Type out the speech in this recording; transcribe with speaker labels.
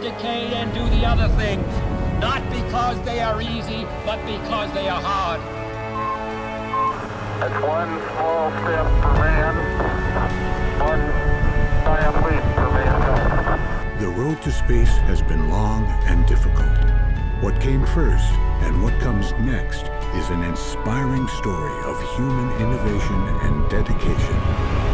Speaker 1: abdicate and do the other things, not because they are easy, but because they are hard.
Speaker 2: It's one small step for man, one giant leap for mankind.
Speaker 3: The road to space has been long and difficult. What came first and what comes next is an inspiring story of human innovation and dedication.